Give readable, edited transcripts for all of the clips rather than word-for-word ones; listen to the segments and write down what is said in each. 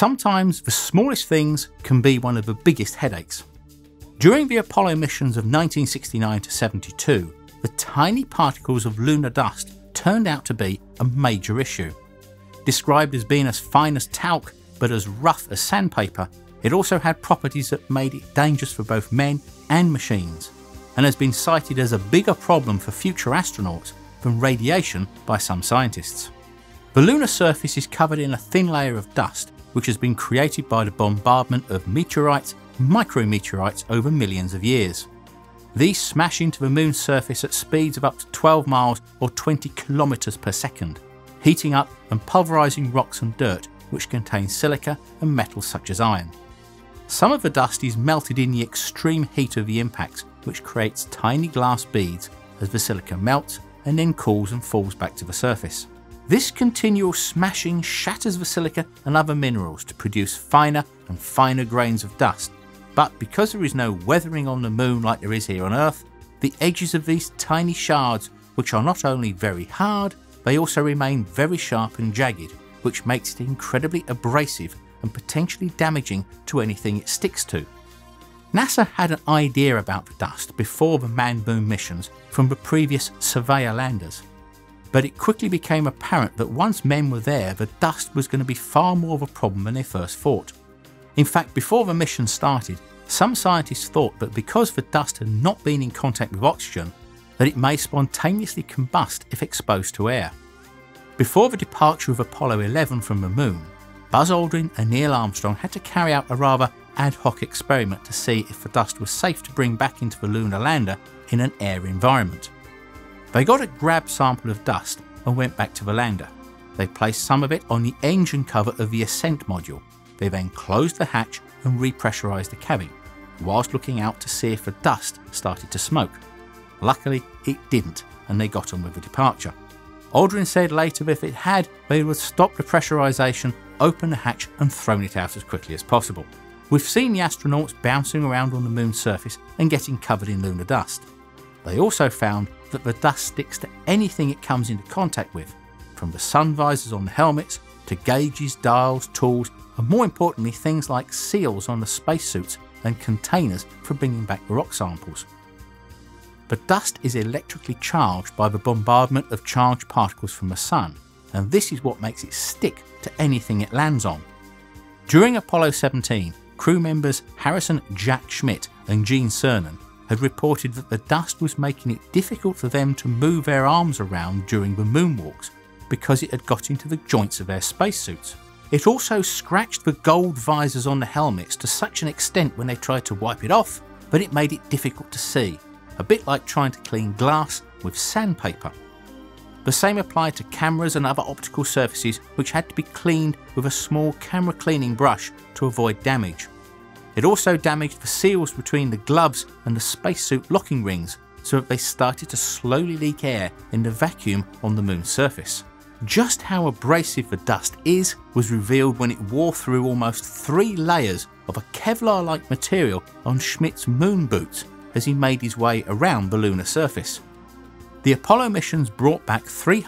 sometimes the smallest things can be one of the biggest headaches. During the Apollo missions of 1969 to 72, the tiny particles of lunar dust turned out to be a major issue. Described as being as fine as talc but as rough as sandpaper, it also had properties that made it dangerous for both men and machines, and has been cited as a bigger problem for future astronauts than radiation by some scientists. The lunar surface is covered in a thin layer of dust which has been created by the bombardment of meteorites and micrometeorites over millions of years. These smash into the moon's surface at speeds of up to 12 miles or 20 kilometers per second, heating up and pulverising rocks and dirt which contain silica and metals such as iron. Some of the dust is melted in the extreme heat of the impacts, which creates tiny glass beads as the silica melts and then cools and falls back to the surface. This continual smashing shatters the silica and other minerals to produce finer and finer grains of dust, but because there is no weathering on the moon like there is here on Earth, the edges of these tiny shards, which are not only very hard, they also remain very sharp and jagged, which makes it incredibly abrasive and potentially damaging to anything it sticks to. NASA had an idea about the dust before the manned moon missions from the previous Surveyor landers, but it quickly became apparent that once men were there, the dust was going to be far more of a problem than they first thought. In fact, before the mission started, some scientists thought that because the dust had not been in contact with oxygen, that it may spontaneously combust if exposed to air. Before the departure of Apollo 11 from the moon, Buzz Aldrin and Neil Armstrong had to carry out a rather ad hoc experiment to see if the dust was safe to bring back into the lunar lander in an air environment. They got a grab sample of dust and went back to the lander. They placed some of it on the engine cover of the ascent module. They then closed the hatch and repressurized the cabin, whilst looking out to see if the dust started to smoke. Luckily, it didn't, and they got on with the departure. Aldrin said later that if it had, they would stop the pressurization, open the hatch and thrown it out as quickly as possible. We've seen the astronauts bouncing around on the moon's surface and getting covered in lunar dust. They also found that the dust sticks to anything it comes into contact with, from the sun visors on the helmets to gauges, dials, tools, and more importantly things like seals on the spacesuits and containers for bringing back the rock samples. The dust is electrically charged by the bombardment of charged particles from the sun, and this is what makes it stick to anything it lands on. During Apollo 17, crew members Harrison Jack Schmitt and Gene Cernan had reported that the dust was making it difficult for them to move their arms around during the moonwalks because it had got into the joints of their spacesuits. It also scratched the gold visors on the helmets to such an extent when they tried to wipe it off that it made it difficult to see, a bit like trying to clean glass with sandpaper. The same applied to cameras and other optical surfaces which had to be cleaned with a small camera cleaning brush to avoid damage. It also damaged the seals between the gloves and the spacesuit locking rings so that they started to slowly leak air in the vacuum on the moon's surface. Just how abrasive the dust is was revealed when it wore through almost 3 layers of a Kevlar-like material on Schmidt's moon boots as he made his way around the lunar surface. The Apollo missions brought back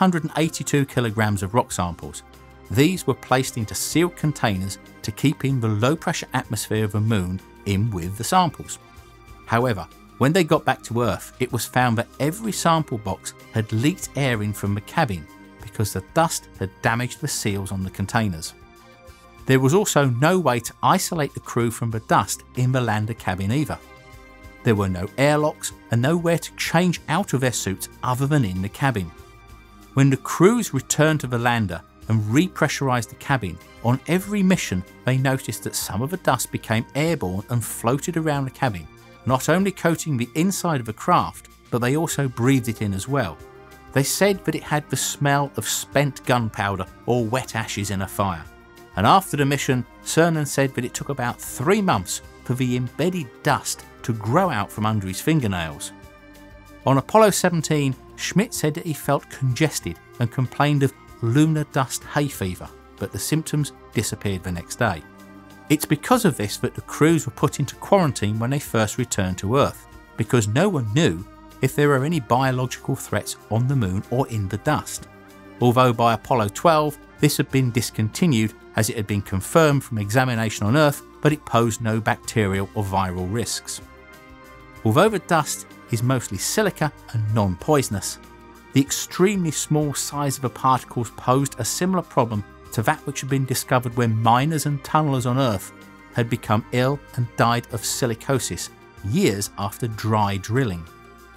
382 kilograms of rock samples. These were placed into sealed containers to keep in the low pressure atmosphere of the moon in with the samples. However, when they got back to Earth, it was found that every sample box had leaked air in from the cabin because the dust had damaged the seals on the containers. There was also no way to isolate the crew from the dust in the lander cabin either. There were no airlocks and nowhere to change out of their suits other than in the cabin. When the crews returned to the lander and repressurized the cabin, on every mission they noticed that some of the dust became airborne and floated around the cabin, not only coating the inside of the craft, but they also breathed it in as well. They said that it had the smell of spent gunpowder or wet ashes in a fire. And after the mission, Cernan said that it took about 3 months for the embedded dust to grow out from under his fingernails. On Apollo 17, Schmitt said that he felt congested and complained of lunar dust hay fever, but the symptoms disappeared the next day. It's because of this that the crews were put into quarantine when they first returned to Earth, because no one knew if there were any biological threats on the moon or in the dust. Although by Apollo 12 this had been discontinued as it had been confirmed from examination on Earth that it posed no bacterial or viral risks. Although the dust is mostly silica and non-poisonous, the extremely small size of the particles posed a similar problem to that which had been discovered when miners and tunnellers on Earth had become ill and died of silicosis years after dry drilling.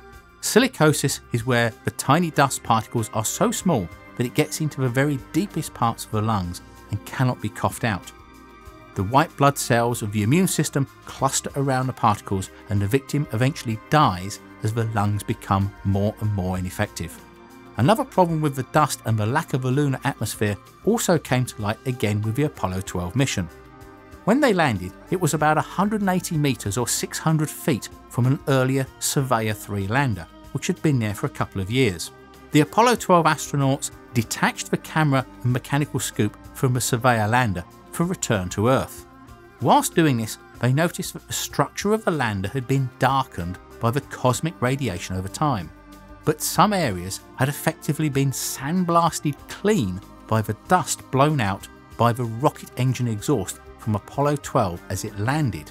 Silicosis is where the tiny dust particles are so small that it gets into the very deepest parts of the lungs and cannot be coughed out. The white blood cells of the immune system cluster around the particles and the victim eventually dies as the lungs become more and more ineffective. Another problem with the dust and the lack of a lunar atmosphere also came to light again with the Apollo 12 mission. When they landed, it was about 180 metres or 600 feet from an earlier Surveyor 3 lander, which had been there for a couple of years. The Apollo 12 astronauts detached the camera and mechanical scoop from the Surveyor lander for return to Earth. Whilst doing this, they noticed that the structure of the lander had been darkened by the cosmic radiation over time, but some areas had effectively been sandblasted clean by the dust blown out by the rocket engine exhaust from Apollo 12 as it landed.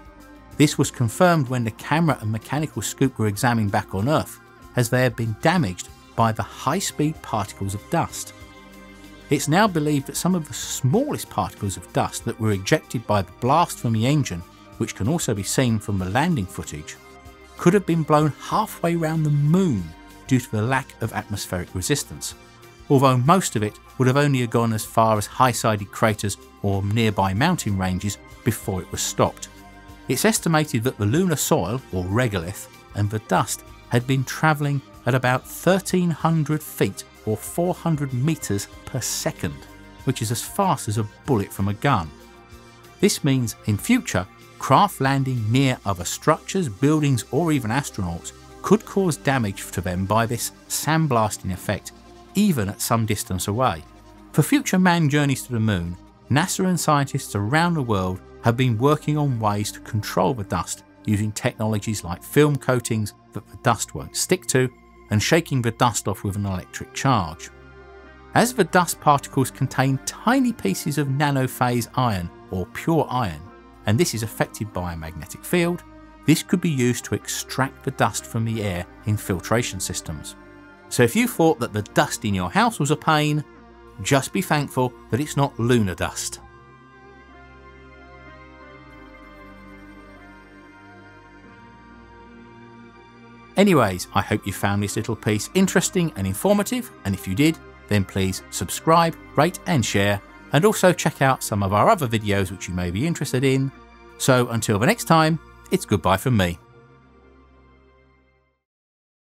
This was confirmed when the camera and mechanical scoop were examined back on Earth, as they had been damaged by the high-speed particles of dust. It's now believed that some of the smallest particles of dust that were ejected by the blast from the engine, which can also be seen from the landing footage, could have been blown halfway round the moon due to the lack of atmospheric resistance, although most of it would have only gone as far as high-sided craters or nearby mountain ranges before it was stopped. It's estimated that the lunar soil, or regolith, and the dust had been travelling at about 1,300 feet or 400 metres per second, which is as fast as a bullet from a gun. This means in future, craft landing near other structures, buildings or even astronauts could cause damage to them by this sandblasting effect, even at some distance away. For future manned journeys to the moon, NASA and scientists around the world have been working on ways to control the dust using technologies like film coatings that the dust won't stick to and shaking the dust off with an electric charge. As the dust particles contain tiny pieces of nanophase iron or pure iron, and this is affected by a magnetic field, this could be used to extract the dust from the air in filtration systems. So if you thought that the dust in your house was a pain, just be thankful that it's not lunar dust. Anyways, I hope you found this little piece interesting and informative, and if you did, then please subscribe, rate and share, and also check out some of our other videos which you may be interested in. So until the next time, it's goodbye from me.